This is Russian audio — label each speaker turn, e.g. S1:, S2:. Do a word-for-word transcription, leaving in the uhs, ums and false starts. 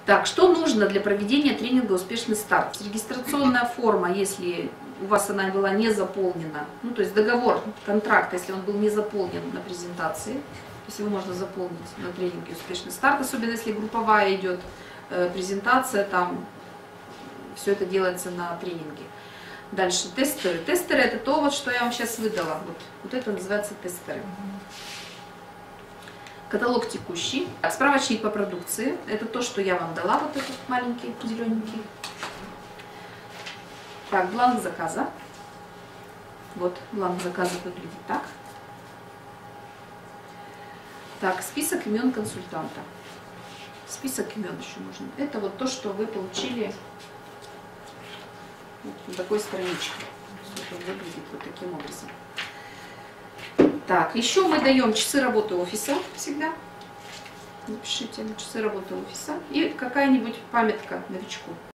S1: Так, что нужно для проведения тренинга «Успешный старт»? Регистрационная форма, если у вас она была не заполнена, ну то есть договор, контракт, если он был не заполнен на презентации, то есть его можно заполнить на тренинге «Успешный старт», особенно если групповая идет э, презентация, там все это делается на тренинге. Дальше тестеры. Тестеры это то, вот, что я вам сейчас выдала. Вот, вот это называется тестеры. Каталог текущий. Справочник по продукции. Это то, что я вам дала, вот этот маленький, зелененький. Так, бланк заказа. Вот, бланк заказа выглядит так. Так, список имен консультанта. Список имен еще нужен. Это вот то, что вы получили вот на такой страничке. Он выглядит вот таким образом. Так, еще мы даем часы работы офиса всегда. Напишите часы работы офиса и какая-нибудь памятка новичку.